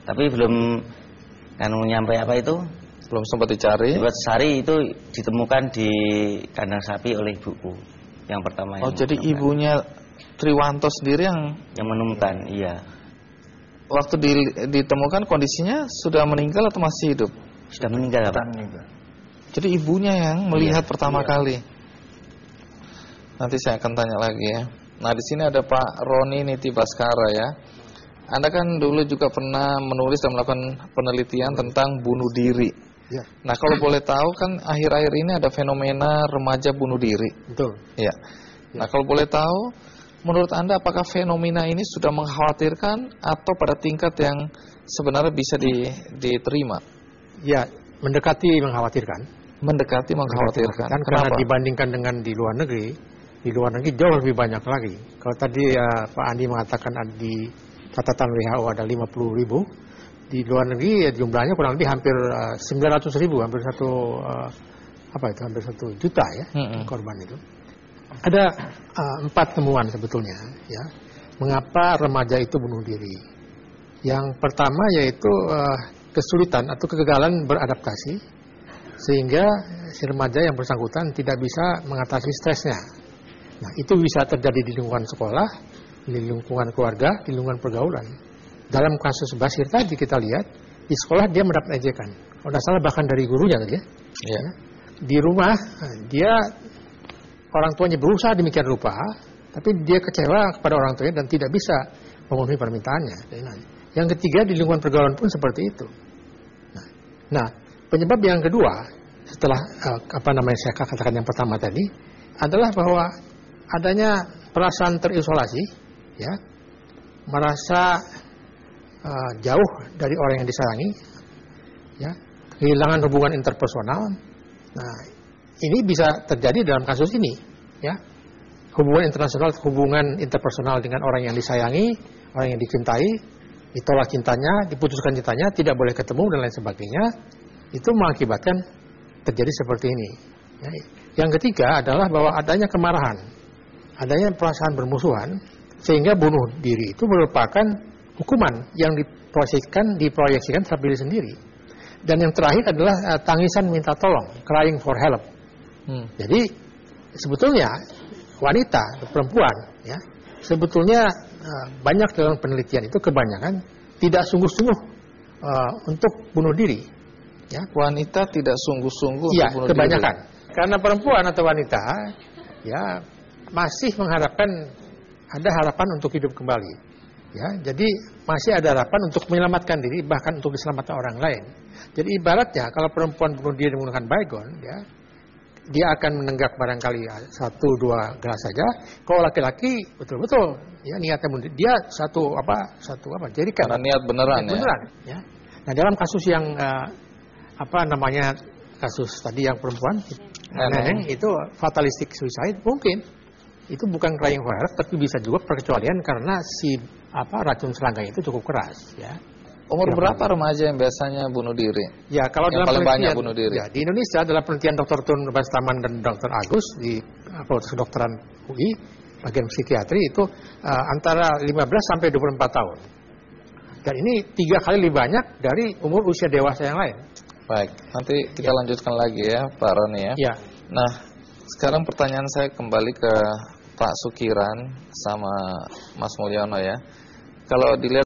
Tapi belum kan nyampe apa itu? Belum sempat dicari. Buat Sari itu ditemukan di kandang sapi oleh ibuku yang pertama. Oh, jadi menemukan. Ibunya Triwanto sendiri yang menemukan, iya. Waktu ditemukan kondisinya sudah meninggal atau masih hidup? Sudah meninggal, Pak. Jadi ibunya yang melihat pertama kali. Nanti saya akan tanya lagi ya. Nah, di sini ada Pak Roni Niti Baskara ya. Anda kan dulu juga pernah menulis dan melakukan penelitian tentang bunuh diri. Ya. Nah, kalau boleh tahu kan akhir-akhir ini ada fenomena remaja bunuh diri. Betul. Ya. Nah, kalau boleh tahu, menurut Anda apakah fenomena ini sudah mengkhawatirkan atau pada tingkat yang sebenarnya bisa diterima? Ya, mendekati mengkhawatirkan. Mendekati mengkhawatirkan. Karena dibandingkan dengan di luar negeri jauh lebih banyak lagi. Kalau tadi Pak Andi mengatakan di catatan WHO ada 50.000, di luar negeri jumlahnya kurang lebih hampir 900.000, hampir hampir 1 juta ya korban itu. Ada 4 temuan sebetulnya ya. Mengapa remaja itu bunuh diri? Yang pertama yaitu kesulitan atau kegagalan beradaptasi sehingga si remaja yang bersangkutan tidak bisa mengatasi stresnya. Nah, itu bisa terjadi di lingkungan sekolah, di lingkungan keluarga, di lingkungan pergaulan. Dalam kasus Basir tadi kita lihat, di sekolah dia mendapat ejekan. Kalau tidak salah bahkan dari gurunya tadi ya. Ya. Di rumah dia orang tuanya berusaha demikian rupa, tapi dia kecewa kepada orang tuanya dan tidak bisa memenuhi permintaannya. Yang ketiga di lingkungan pergaulan pun seperti itu. Nah, penyebab yang kedua setelah saya katakan yang pertama tadi adalah bahwa adanya perasaan terisolasi, ya, merasa jauh dari orang yang disayangi, ya, kehilangan hubungan interpersonal. Nah, ini bisa terjadi dalam kasus ini, ya, hubungan interpersonal dengan orang yang disayangi, orang yang dicintai, ditolak cintanya, diputuskan cintanya, tidak boleh ketemu dan lain sebagainya, itu mengakibatkan terjadi seperti ini. Ya. Yang ketiga adalah bahwa adanya kemarahan, adanya perasaan bermusuhan, sehingga bunuh diri itu merupakan hukuman yang diproyeksikan terhadap diri sendiri. Dan yang terakhir adalah tangisan minta tolong, crying for help. Jadi sebetulnya wanita, perempuan, ya, sebetulnya banyak dalam penelitian itu kebanyakan tidak sungguh-sungguh untuk bunuh diri. Ya. Wanita tidak sungguh-sungguh ya, untuk bunuh kebanyakan. diri. Karena perempuan atau wanita, ya, masih mengharapkan ada harapan untuk hidup kembali. Ya, jadi masih ada harapan untuk menyelamatkan diri, bahkan untuk diselamatkan orang lain. Jadi ibaratnya kalau perempuan bunuh diri menggunakan baygon, ya, dia akan menenggak barangkali 1-2 gelas saja. Kalau laki-laki betul-betul, ya, niatnya bunuh diri, dia satu jerikan. Karena niat beneran, ya. Nah, dalam kasus yang kasus tadi yang perempuan, Neneng itu fatalistic suicide mungkin. Itu bukan crying for help, tapi bisa juga perkecualian karena si racun serangga itu cukup keras, ya. Umur berapa remaja yang biasanya bunuh diri? Ya, kalau yang dalam paling banyak bunuh diri. Ya, di Indonesia adalah penelitian Dr. Tun Bastaman dan Dr. Agus di Fakultas Kedokteran UI bagian psikiatri itu antara 15 sampai 24 tahun. Dan ini 3 kali lebih banyak dari umur usia dewasa yang lain. Baik, nanti kita lanjutkan lagi ya, Pak Roni ya. Ya. Nah, sekarang pertanyaan saya kembali ke Pak Sukiran sama Mas Mulyono ya. Kalau dilihat